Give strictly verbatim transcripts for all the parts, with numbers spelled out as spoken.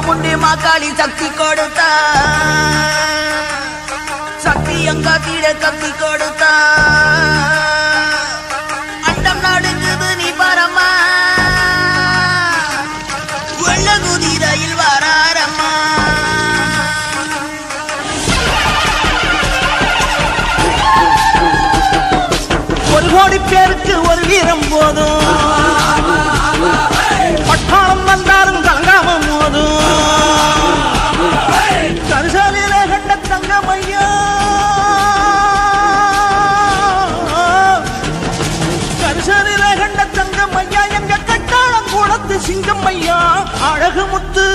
சாமுண்டி மாக்காளி சக்தி கொடுத்தா சக்தி எங்காத்திட கத்தி கொடுத்தா அண்டம் நாடுங்குது நீ பரமா வெள்ள குதிரையில் வராரம்மா ஒரு கோடி பேருக்கு ஒரு வீரம் போதும் பட்டாளம் வந்தாலும் கலங்காம போதும் கரிசலிலே கண்ட தங்கமையா கரிசலிலே கண்ட தங்கமையா எங்க கட்டாளம் கூடத்து சிங்கம்மையா அழகு முத்து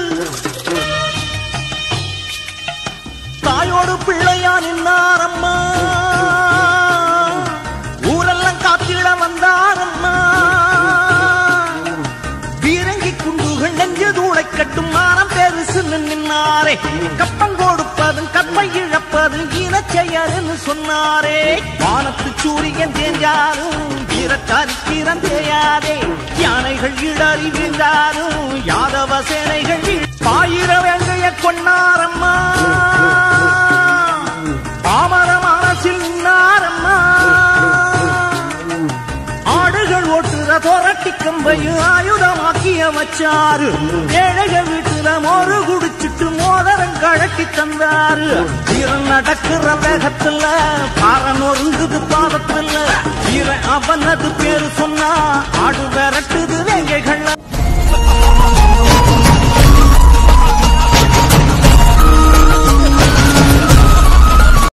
தாயோடு பிள்ளையா நின்னாரம்மா ஊரெல்லாம் காத்திட வந்தாரம்மா பீரங்கி குண்டுகள் நெஞ்சு தூளை கட்டும் மானம் பெருசு நின்னாரே கப்பம் கொடுப்பதும் கப்பை இழப்பதும் இனச்செயர்னு சொன்னாரே வானத்து சூரியன் தேஞ்சாலும் வீரக்காரி கீரன் தேயாதே யானைகள் இடறி வீழ்ந்தாலும் யாதவ சேனைகள் பாயிர வேங்கைய கொண்டாரம்மா பாமர மனசில் நின்னாரம்மா ஆடுகள் ஓட்டுற தோரட்டி கம்பையும் ஆயுதமாக்கிய வச்சாரு ஏழைகள் வீட்டுல மோரு குடிச்சிட்டு மோதரம் கழட்டி தந்தாரு வீரன் நடக்கிற வேகத்துல பாரன் ஒருங்குது பாதத்துல வீரன் அவனது பேரு சொன்னா ஆடு விரட்டுது